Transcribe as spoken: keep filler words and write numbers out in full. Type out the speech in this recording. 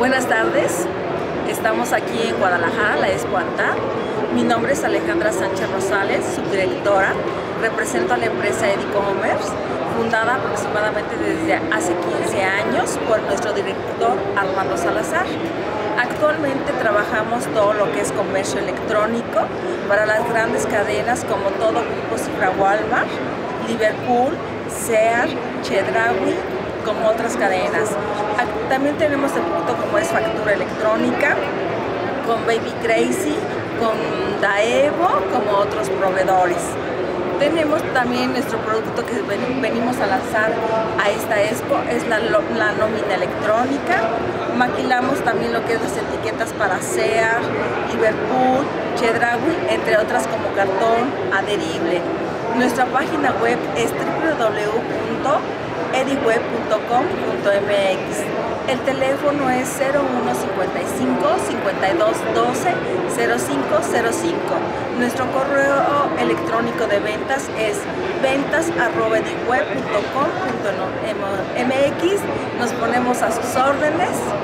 Buenas tardes, estamos aquí en Guadalajara, la Expo ANTAD. Mi nombre es Alejandra Sánchez Rosales, subdirectora. Represento a la empresa Edicommerce, fundada aproximadamente desde hace quince años por nuestro director Armando Salazar. Actualmente trabajamos todo lo que es comercio electrónico para las grandes cadenas como todo Grupo Cifra, Walmart, Liverpool, Sears, Chedraui, como otras cadenas. También tenemos el producto como es factura electrónica, con Baby Crazy, con Daevo, como otros proveedores. Tenemos también nuestro producto que venimos a lanzar a esta expo, es la, la nómina electrónica. Maquilamos también lo que es las etiquetas para Sears, Liverpool, Chedraui, entre otras como cartón adherible. Nuestra página web es w w w punto ediweb punto com punto m x. El teléfono es cero uno cincuenta y cinco, cincuenta y dos, doce, cero cinco cero cinco. Nuestro correo electrónico de ventas es ventas arroba ediweb punto com punto m x. Nos ponemos a sus órdenes.